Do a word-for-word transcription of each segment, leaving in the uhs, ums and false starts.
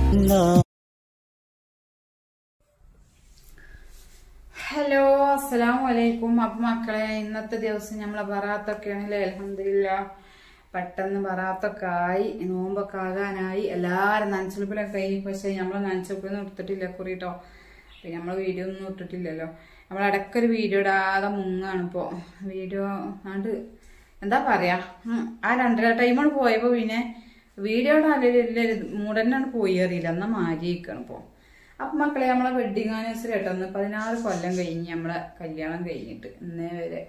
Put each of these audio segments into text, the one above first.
Hello അസ്സലാമു അലൈക്കും. അപ്പം മക്കളെ, ഇന്നത്തെ ദിവസം നമ്മളെ ബറാത്തൊക്കെ ആണല്ലേ. അൽഹംദുലില്ലാ പെട്ടെന്ന് ബറാത്തൊക്കെ ആയി, നോമ്പൊക്കെ ആകാനായി. എല്ലാവരും നനച്ചെടുപ്പിലൊക്കെ കഴിഞ്ഞു. പക്ഷെ നമ്മളെ നനച്ചെടുപ്പൊന്നും എടുത്തിട്ടില്ല കുറിട്ടോ. പിന്നെ നമ്മളെ വീഡിയോ ഒന്നും ഇട്ടിട്ടില്ലല്ലോ. നമ്മൾ ഇടയ്ക്കൊരു വീഡിയോ ഇടാതെ മുങ്ങാണിപ്പോ. വീഡിയോ ആണ്ട് എന്താ പറയാ, ആ രണ്ടര ടൈമോട് പോയപ്പോ പിന്നെ വീഡിയോ ഇടാൻ മൂടന്നാണ് പോയി അറിയില്ല. എന്നാ മാരിയിരിക്കണം ഇപ്പൊ. അപ്പൊ മക്കളെ, നമ്മളെ വെഡിങ് ആനിവേഴ്സറി കേട്ടോന്ന് പതിനാറ് കൊല്ലം കഴിഞ്ഞ് നമ്മളെ കല്യാണം കഴിഞ്ഞിട്ട് ഇന്നേ വരെ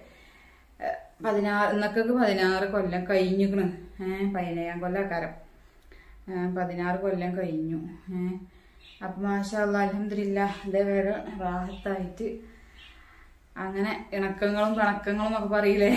പതിനാറ് ഇന്നൊക്കെ പതിനാറ് കൊല്ലം കഴിഞ്ഞിക്കണ്. ഏഹ് പതിനേഴാം കൊല്ലക്കാരം പതിനാറ് കൊല്ലം കഴിഞ്ഞു. ഏഹ് അപ്പൊ മാഷാ അല്ലാഹ് അൽഹംദുലില്ലാഹ് ഇതേവരെ റാഹത്തായിട്ട് അങ്ങനെ ഇണക്കങ്ങളും പിണക്കങ്ങളും ഒക്കെ പറയില്ലേ,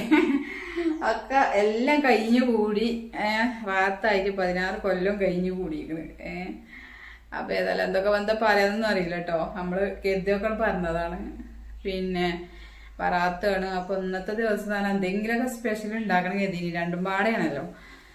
ഒക്കെ എല്ലാം കഴിഞ്ഞു കൂടി. ഏഹ് റാഹത്തായിട്ട് പതിനാറ് കൊല്ലം കഴിഞ്ഞു കൂടിയിരിക്കണ്. ഏഹ് അപ്പൊ ഏതായാലും എന്തൊക്കെ എന്താ പറയാനൊന്നും അറിയില്ല കേട്ടോ. നമ്മള് കരുതിയൊക്കെ പറഞ്ഞതാണ്. പിന്നെ പറാത്താണ്. അപ്പൊ ഇന്നത്തെ ദിവസം തന്നെ എന്തെങ്കിലുമൊക്കെ സ്പെഷ്യൽ ഉണ്ടാക്കണം കരുതി. രണ്ടും പാടെയാണല്ലോ.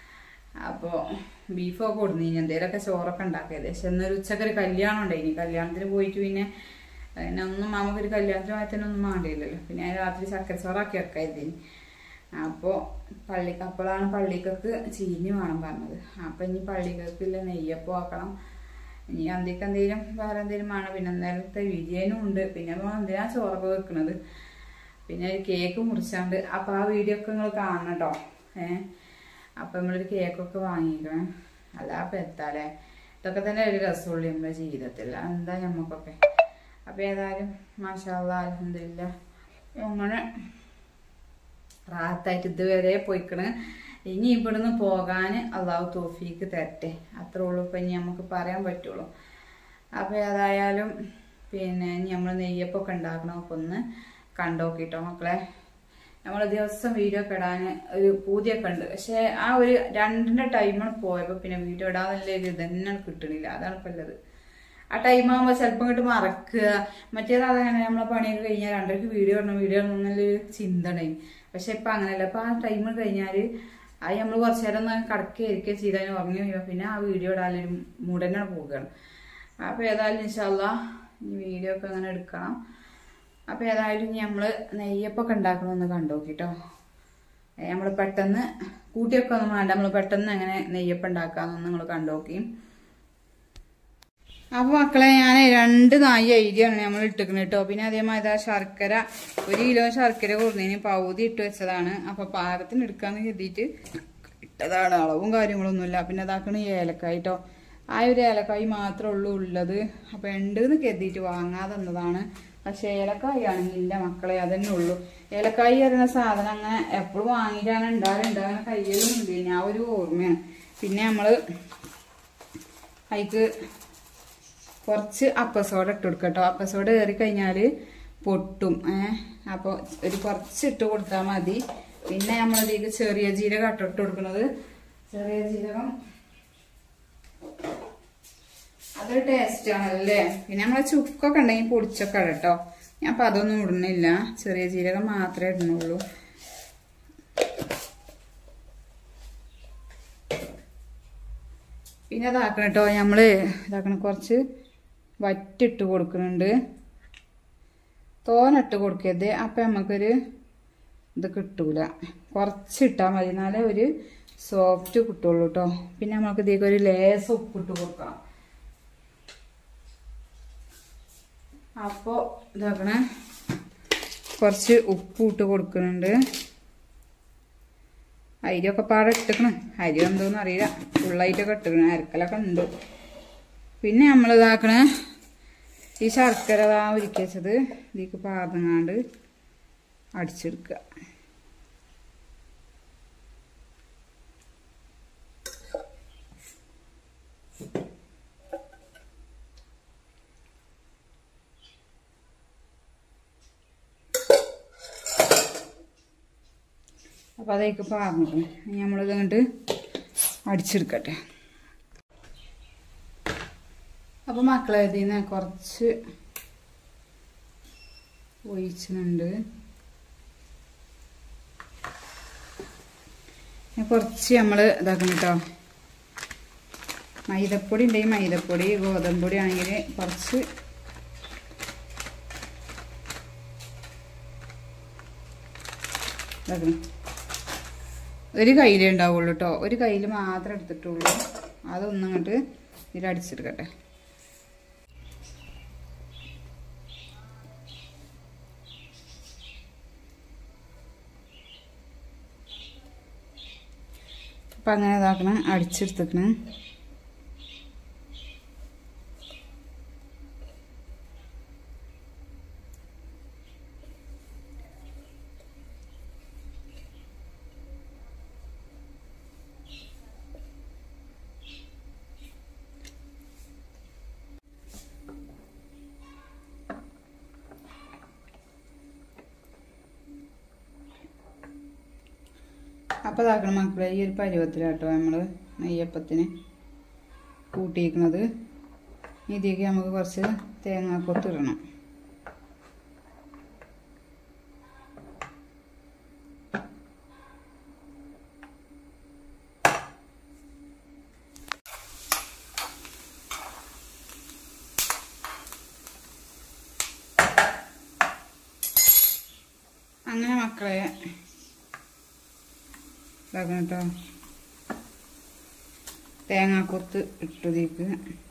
അപ്പൊ ബീഫൊക്കെ കൊടുന്നിനി, എന്തേലൊക്കെ ചോറൊക്കെ ഉണ്ടാക്കിയത്. പക്ഷെ എന്നൊരു ഉച്ചക്കൊരു കല്യാണം ഉണ്ടായിനി. കല്യാണത്തിന് പോയിട്ട് പിന്നെ പിന്നെ ഒന്നും നമുക്കൊരു കല്യാണത്തിന് പോയതിനൊന്നും വേണ്ടിയില്ലല്ലോ. പിന്നെ രാത്രി ചക്കര ചോറാക്കി വെക്കാതിനി. അപ്പോ പള്ളിക്കപ്പോഴാണ് പള്ളിക്കൊക്കെ ചീനി വേണം പറഞ്ഞത്. അപ്പൊ ഇനി പള്ളിക്കൊക്കില്ല നെയ്യപ്പം ആക്കണം. ഇനി അന്തിക്ക് എന്തെങ്കിലും വേറെ എന്തെങ്കിലും വേണം. പിന്നെ നേരത്തെ ബിരിയാണിയും ഉണ്ട്. പിന്നെ എന്തിനാ ചോറൊക്കെ വെക്കണത്. പിന്നെ ഒരു കേക്ക് മുറിച്ചാണ്ട്. അപ്പൊ ആ വീഡിയോ ഒക്കെ നിങ്ങൾ കാണണം കേട്ടോ. ഏഹ് അപ്പൊ നമ്മളൊരു കേക്കൊക്കെ വാങ്ങിക്കണം. അല്ല അപ്പൊ എത്താല്ലേ, ഇതൊക്കെ തന്നെ ഒരു രസമുള്ളൂ നമ്മുടെ ജീവിതത്തിൽ. എന്താ ഞമ്മക്കൊക്കെ. അപ്പൊ ഏതായാലും മാഷാ അല്ലാഹ് അൽഹംദുലില്ലാഹ് അങ്ങനെ റാഹത്തായിട്ട് ഇതുവരെ പോയിക്കണ്. ഇനി ഇവിടുന്ന് പോകാന് അള്ളാഹു തൗഫീക്ക് തരട്ടെ. അത്രേ ഉള്ളൂ ഇപ്പൊ ഇനി നമുക്ക് പറയാൻ പറ്റുള്ളൂ. അപ്പൊ ഏതായാലും പിന്നെ ഇനി നമ്മൾ നെയ്യപ്പൊക്കെ ഉണ്ടാക്കണമൊക്കെ ഒന്ന് കണ്ടോക്കിട്ടോ മക്കളെ. നമ്മൾ ദിവസം വീഡിയോ ഒക്കെ ഇടാൻ ഒരു പൂതിയൊക്കെ ഉണ്ട്. പക്ഷെ ആ ഒരു രണ്ടിന്റെ ടൈമാണ് പോയപ്പോ പിന്നെ വീഡിയോ ഇടാനുള്ള ഒരു ഇതന്നെ കിട്ടണില്ല. അതാണ് ഇപ്പൊ ഉള്ളത്. ആ ടൈം ആകുമ്പോൾ ചിലപ്പോൾ ഇങ്ങോട്ട് മറക്കുക. മറ്റേത് അതങ്ങനെ നമ്മളെ പണിയൊക്കെ കഴിഞ്ഞാൽ രണ്ടരക്ക് വീഡിയോ ഇടണം വീഡിയോ ഇടണം എന്നുള്ളൊരു ചിന്ത ഉണ്ടായി. പക്ഷെ ഇപ്പൊ അങ്ങനെയല്ല. ഇപ്പൊ ആ ടൈം കഴിഞ്ഞാല് അത് നമ്മൾ കുറച്ചു നേരം ഒന്ന് കടക്കുക ഇരിക്കുക ചെയ്താൽ ഉറങ്ങി കഴിയുമ്പോൾ പിന്നെ ആ വീഡിയോ ഇടാനൊരു മൂടനാണ് പോവുകയാണ്. അപ്പൊ ഏതായാലും ഇൻഷാ അല്ലാഹ് ഈ വീഡിയോ ഒക്കെ അങ്ങനെ എടുക്കണം. അപ്പൊ ഏതായാലും നമ്മള് നെയ്യപ്പൊക്കെ ഉണ്ടാക്കണമെന്ന് കണ്ടോക്കിട്ടോ. നമ്മള് പെട്ടെന്ന് കൂട്ടിയൊക്കെ ഒന്നും വേണ്ട, നമ്മള് പെട്ടെന്ന് എങ്ങനെ നെയ്യപ്പം ഉണ്ടാക്കാന്നൊന്ന് നിങ്ങൾ കണ്ടോക്കി. അപ്പൊ മക്കളെ, ഞാൻ രണ്ട് നായി ഐഡിയാണ് നമ്മൾ ഇട്ടിക്കുന്നത് കേട്ടോ. പിന്നെ അതേമാതിരി ശർക്കര ഒരു കിലോ ശർക്കര കൊടുന്നതിന് പകുതി ഇട്ട് വെച്ചതാണ്. അപ്പൊ പാകത്തിന് എടുക്കാന്ന് കരുതിയിട്ട് ഇട്ടതാണ്. അളവും കാര്യങ്ങളൊന്നുമില്ല. പിന്നെ അതാക്കണ ഏലക്കായി കേട്ടോ. ആ ഒരു ഏലക്കായി മാത്രമേ ഉള്ളൂ ഉള്ളത്. അപ്പൊ ഉണ്ടെന്ന് കരുതിയിട്ട് വാങ്ങാതെ തന്നതാണ്. പക്ഷെ ഏലക്കായി ആണെങ്കിൽ ഇല്ല മക്കളെ, അതന്നെ ഉള്ളൂ. ഏലക്കായി പറയുന്ന സാധനം അങ്ങനെ എപ്പോഴും വാങ്ങിയിട്ടാണ് ഉണ്ടാകുന്നുണ്ട്. അങ്ങനെ കയ്യിലും ഉണ്ട്. ഞാൻ ഒരു ഓർമ്മയാണ്. പിന്നെ നമ്മള് അതിക്ക് കുറച്ച് അപ്പസോഡ ഇട്ട് കൊടുക്കട്ടോ. അപ്പസോഡ കയറി കഴിഞ്ഞാല് പൊട്ടും. ഏഹ് അപ്പൊ ഒരു കുറച്ച് ഇട്ട് കൊടുത്താൽ മതി. പിന്നെ നമ്മളതിലേക്ക് ചെറിയ ജീരകം ഇട്ട് കൊടുക്കുന്നത്. ചെറിയ ജീരകം അതൊരു ടേസ്റ്റ് ആണല്ലേ. പിന്നെ നമ്മളെ ചുക്കൊക്കെ ഉണ്ടെങ്കിൽ പൊടിച്ചൊക്കെ കേട്ടോ. ഞാൻ അപ്പൊ അതൊന്നും ഇടുന്നില്ല. ചെറിയ ജീരകം മാത്രമേ ഇടുന്നുള്ളൂ. പിന്നെ ഇതാക്കണം കേട്ടോ. നമ്മള് ഇതാക്കണം കുറച്ച് വറ്റിട്ട് കൊടുക്കുന്നുണ്ട്. തോനിട്ട് കൊടുക്കരുത്. അപ്പൊ നമുക്കൊരു ഇത് കിട്ടൂല. കുറച്ചിട്ടാൽ മതി, എന്നാലേ ഒരു സോഫ്റ്റ് കിട്ടുള്ളൂ കേട്ടോ. പിന്നെ നമുക്ക് ഇതിലേക്ക് ഒരു ലേസ് ഉപ്പിട്ട് കൊടുക്കാം. അപ്പൊ ഇതാക്കണേ കുറച്ച് ഉപ്പ് ഇട്ട് കൊടുക്കുന്നുണ്ട്. അരിയൊക്കെ പാടെ ഇട്ടിക്കണം. അരി എന്തോന്നും അറിയില്ല, ഫുള്ളായിട്ടൊക്കെ ഇട്ടിക്കണം. അരക്കലൊക്കെ ഉണ്ട്. പിന്നെ നമ്മൾ ഇതാക്കണേ ഈ ശർക്കര ആ ഒരുക്കി വെച്ചത് ഇതിലേക്ക് പാർന്നങ്ങാണ്ട് അടിച്ചെടുക്കുക. അപ്പൊ അതേക്ക് പാർന്നിട്ട് നമ്മളിത് കണ്ട് അടിച്ചെടുക്കട്ടെ. അപ്പൊ മക്കളെ, ഇതിന്ന് കുറച്ച് ഒഴിച്ചുണ്ട്. കുറച്ച് നമ്മൾ ഇതാക്കണം കേട്ടോ. മൈദപ്പൊടി ഉണ്ടെങ്കിൽ മൈദപ്പൊടി, ഗോതമ്പൊടി ആണെങ്കിൽ കുറച്ച് ഒരു കയ്യിലേ ഉണ്ടാവുള്ളൂ കേട്ടോ. ഒരു കയ്യിൽ മാത്രമേ എടുത്തിട്ടുള്ളൂ. അതൊന്നും ഇങ്ങോട്ട് ഇതിലടിച്ചെടുക്കട്ടെ. അപ്പം അങ്ങനെ ഇതാക്കണം, അടിച്ചെടുത്തേക്കണം. അപ്പോൾ ഇതാക്കണം മക്കളെ, ഈ ഒരു പരുവത്തിലാട്ടോ നമ്മൾ നെയ്യപ്പത്തിന് കൂട്ടിയിരിക്കുന്നത്. ഇതിലേക്ക് നമുക്ക് കുറച്ച് തേങ്ങാക്കൊത്തിടണം. അങ്ങനെ മക്കളെ ഇതാക്കണം കേട്ടോ. തേങ്ങാക്കൊത്ത് ഇട്ടതിലേക്ക്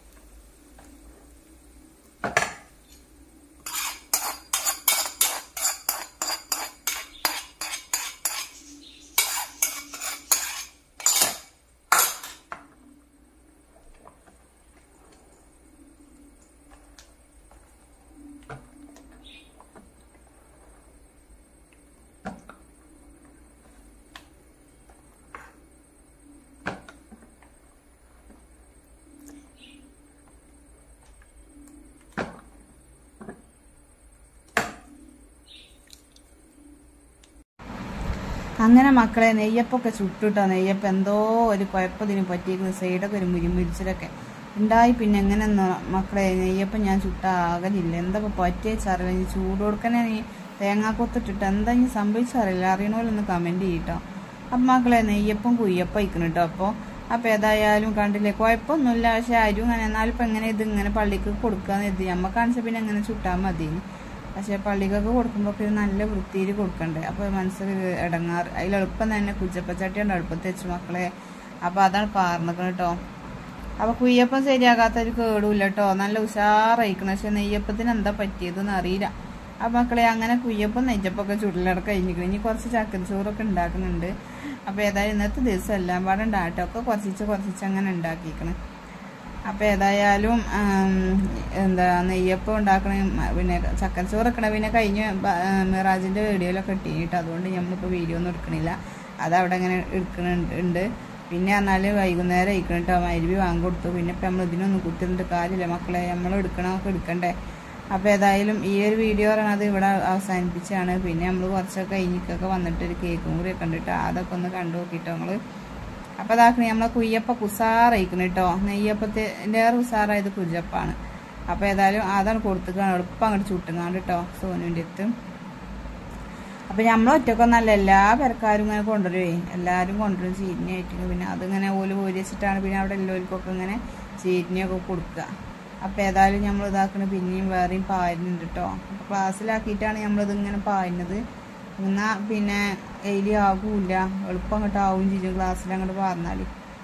അങ്ങനെ മക്കളെ നെയ്യപ്പൊക്കെ ചുട്ടിട്ടോ. നെയ്യപ്പം എന്തോ ഒരു കുഴപ്പത്തിന് പറ്റിയിരിക്കുന്ന സൈഡൊക്കെ ഒരു മുരിമുരിച്ചിലൊക്കെ ഉണ്ടായി. പിന്നെ എങ്ങനെ മക്കളെ നെയ്യപ്പം ഞാൻ ചുട്ട ആകലില്ല. എന്തൊക്കെ പറ്റിയറിയില്ല. ഇനി ചൂട് കൊടുക്കണേ നീ തേങ്ങാക്കൊത്തിട്ടിട്ട് എന്താ ഇനി സംഭവിച്ചറിയില്ല. അറിയണോലൊന്ന് കമൻറ്റ് ചെയ്യട്ടോ. അപ്പം മക്കളെ നെയ്യപ്പം കുയ്യപ്പം ഇക്കണം കേട്ടോ. അപ്പോൾ അപ്പോൾ ഏതായാലും കണ്ടില്ലേ, കുഴപ്പമൊന്നുമില്ല. പക്ഷെ ആരും ഇങ്ങനെ എന്നാലും ഇപ്പം എങ്ങനെ ഇത് ഇങ്ങനെ പള്ളിക്ക് കൊടുക്കാന്ന് എത്തി നമ്മൾ കാണിച്ചാൽ പിന്നെ എങ്ങനെ ചുട്ടാൽ മതി. പക്ഷെ പള്ളിക്കൊക്കെ കൊടുക്കുമ്പോൾ ഒക്കെ നല്ല വൃത്തിയിൽ കൊടുക്കണ്ടേ. അപ്പോൾ മനസ്സിൽ ഇടങ്ങാറ്. അതിലെളുപ്പം തന്നെ കുച്ചപ്പച്ചട്ടിയുണ്ട് അടുപ്പത്ത് വെച്ച് മക്കളെ. അപ്പോൾ അതാണ് പാർന്നിക്കണം കേട്ടോ. അപ്പോൾ കുയ്യപ്പം ശരിയാകാത്തൊരു കേടുമില്ല കേട്ടോ. നല്ല ഉഷാറായിക്കണം. പക്ഷെ നെയ്യപ്പത്തിന് എന്താ പറ്റിയതെന്ന് അറിയില്ല. അപ്പം മക്കളെ അങ്ങനെ കുയ്യപ്പം നെയ്യപ്പൊക്കെ ചുടലടക്കം കഴിഞ്ഞിരിക്കണം. ഇനി കുറച്ച് ചക്കരച്ചോറൊക്കെ ഉണ്ടാക്കുന്നുണ്ട്. അപ്പോൾ ഏതായാലും ഇന്നത്തെ ദിവസം എല്ലാം പാടെ ഉണ്ടാകട്ടെ. ഒക്കെ കുറച്ചിച്ച് കുറച്ചിച്ച് അങ്ങനെ ഉണ്ടാക്കിയിരിക്കണം. അപ്പോൾ ഏതായാലും എന്താ നെയ്യപ്പം ഉണ്ടാക്കണ പിന്നെ ചക്കരച്ചോറ് വെക്കണ പിന്നെ കഴിഞ്ഞ മിറാജിൻ്റെ വീഡിയോയിലൊക്കെ ഇട്ടിട്ട് അതുകൊണ്ട് നമ്മളിപ്പോൾ വീഡിയോ ഒന്നും എടുക്കണില്ല. അതവിടെ ഇങ്ങനെ എടുക്കണുണ്ട്. പിന്നെ പറഞ്ഞാൽ വൈകുന്നേരം ആയിക്കണം കേട്ടോ. മരുവി വാങ്ങി കൊടുത്തു. പിന്നെ ഇപ്പം നമ്മൾ ഇതിനൊന്നും കുത്തിരുന്നിട്ട് കാര്യമില്ല മക്കളെ. നമ്മൾ എടുക്കണമൊക്കെ എടുക്കണ്ടേ. അപ്പോൾ ഏതായാലും ഈ ഒരു വീഡിയോ പറയണത് ഇവിടെ അവസാനിപ്പിച്ചാണ്. പിന്നെ നമ്മൾ കുറച്ചൊക്കെ കഴിഞ്ഞിട്ടൊക്കെ വന്നിട്ട് ഒരു കേക്കും കൂടി ഒക്കെ ഉണ്ട് കേട്ടോ. അതൊക്കെ ഒന്ന് കണ്ടു നോക്കിട്ടോ നമ്മൾ. അപ്പോൾ അതാക്കണേ നമ്മളെ കുയ്യപ്പം ഉസാറായിക്കണം കേട്ടോ. നെയ്യപ്പത്തിൻ്റെ ഉസാറായത് കുയ്യപ്പാണ്. അപ്പോൾ ഏതായാലും അതാണ് കൊടുത്തുക്കണം. എളുപ്പം അങ്ങോട്ട് ചുട്ടുങ്ങാണ്ട് കേട്ടോ സോനുവിൻ്റെ അടുത്ത്. അപ്പോൾ നമ്മൾ ഒറ്റക്കൊന്നല്ല, എല്ലാ പെരക്കാരും ഇങ്ങനെ കൊണ്ടുവരുവേ. എല്ലാവരും കൊണ്ടുവരും ചീരിനിയായിട്ട്. പിന്നെ അതിങ്ങനെ ഓല് പോരി വെച്ചിട്ടാണ് പിന്നെ അവിടെ എല്ലാവർക്കൊക്കെ ഇങ്ങനെ ചീരിനിയൊക്കെ കൊടുക്കുക. അപ്പോൾ ഏതായാലും നമ്മൾ ഇതാക്കണ പിന്നെയും വേറെയും പാരുന്നുണ്ട് കേട്ടോ. അപ്പോൾ ക്ലാസ്സിലാക്കിയിട്ടാണ് നമ്മളിതിങ്ങനെ പാരുന്നത്. എന്നാൽ പിന്നെ എലി ആകൂല, എളുപ്പം അങ്ങോട്ട് ആവും ചെയ്യും ക്ലാസ്സിൽ അങ്ങോട്ട് പറഞ്ഞാൽ.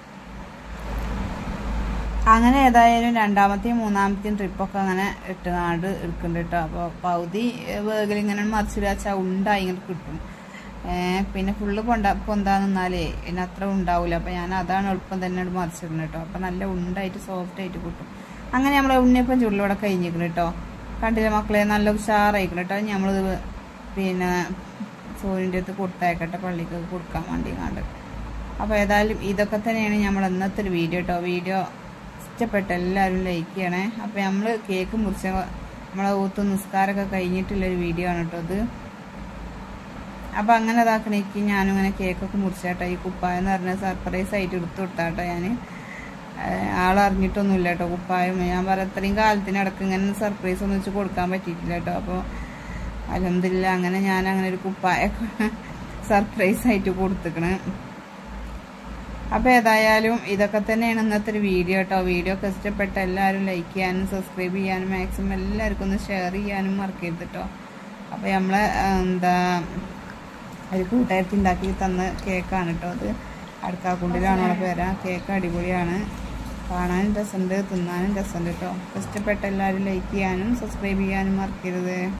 അങ്ങനെ ഏതായാലും രണ്ടാമത്തെയും മൂന്നാമത്തെയും ട്രിപ്പൊക്കെ അങ്ങനെ ഇട്ടുനാട് എടുക്കുന്നുണ്ട് കേട്ടോ. അപ്പോൾ പകുതി വേഗൽ ഇങ്ങനെ മറിച്ചിടുക വെച്ചാൽ ഉണ്ടായി ഇങ്ങനെ കിട്ടും. പിന്നെ ഫുള്ള് പൊണ്ട പൊന്താന്ന് നിന്നാലേ പിന്നെ അത്ര ഉണ്ടാവില്ല. അപ്പോൾ ഞാൻ അതാണ് എളുപ്പം തന്നെ മറിച്ചിടുന്നത് കേട്ടോ. അപ്പോൾ നല്ല ഉണ്ടായിട്ട് സോഫ്റ്റ് ആയിട്ട് കിട്ടും. അങ്ങനെ നമ്മളെ ഉണ്ണിയപ്പം ചുള്ളിവിടെ കഴിഞ്ഞിരിക്കണം കേട്ടോ. കണ്ടില്ല മക്കളെ, നല്ല ഉഷാറായിക്കണം കേട്ടോ. നമ്മളിത് പിന്നെ സൂര്യൻ്റെ അടുത്ത് കൊടുത്തയക്കട്ടെ പള്ളിക്കൊക്കെ കൊടുക്കാൻ വേണ്ടി കണ്ട്. അപ്പോൾ ഏതായാലും ഇതൊക്കെ തന്നെയാണ് നമ്മൾ ഇന്നത്തെ ഒരു വീഡിയോ കേട്ടോ. വീഡിയോ ഇഷ്ടപ്പെട്ട എല്ലാവരും ലൈക്ക് ചെയ്യണേ. അപ്പോൾ നമ്മൾ കേക്ക് മുറിച്ച നമ്മളെ ഊത്ത് നിസ്കാരമൊക്കെ കഴിഞ്ഞിട്ടുള്ളൊരു വീഡിയോ ആണ് കേട്ടോ ഇത്. അപ്പോൾ അങ്ങനെ ഇതാക്കണേക്ക് ഞാനും ഇങ്ങനെ കേക്കൊക്കെ മുറിച്ചാട്ടോ. ഈ കുപ്പായം എന്ന് പറഞ്ഞാൽ സർപ്രൈസ് ആയിട്ട് എടുത്തു കൊടുത്താട്ടോ ഞാൻ. ആളറിഞ്ഞിട്ടൊന്നുമില്ല കേട്ടോ കുപ്പായം. ഞാൻ പറയാം ഇത്രയും കാലത്തിനടക്ക് ഇങ്ങനെ സർപ്രൈസ് ഒന്നും വെച്ച് കൊടുക്കാൻ പറ്റിയിട്ടില്ല കേട്ടോ. അപ്പോൾ അൽഹംദുലില്ലാ അങ്ങനെ ഞാൻ അങ്ങനെ ഒരു കുപ്പായൊക്കെ സർപ്രൈസ് ആയിട്ട് കൊടുത്തിക്കണ്. അപ്പോൾ ഏതായാലും ഇതൊക്കെ തന്നെയാണ് ഇന്നത്തെ ഒരു വീഡിയോ കേട്ടോ. വീഡിയോ ഒക്കെ ഇഷ്ടപ്പെട്ട എല്ലാവരും ലൈക്ക് ചെയ്യാനും സബ്സ്ക്രൈബ് ചെയ്യാനും മാക്സിമം എല്ലാവർക്കും ഒന്ന് ഷെയർ ചെയ്യാനും മറക്കരുത് കേട്ടോ. അപ്പോൾ നമ്മളെ എന്താ ഒരു കൂട്ടുകാരത്തി ഉണ്ടാക്കി തന്ന കേക്കാണ് കേട്ടോ. അത് അടക്കാക്കുണ്ടിലാണുള്ള പേരാ. കേക്ക് അടിപൊളിയാണ്, കാണാനും രസമുണ്ട്, തിന്നാനും രസമുണ്ട് കേട്ടോ. ഇഷ്ടപ്പെട്ട എല്ലാവരും ലൈക്ക് ചെയ്യാനും സബ്സ്ക്രൈബ് ചെയ്യാനും മറക്കരുത്.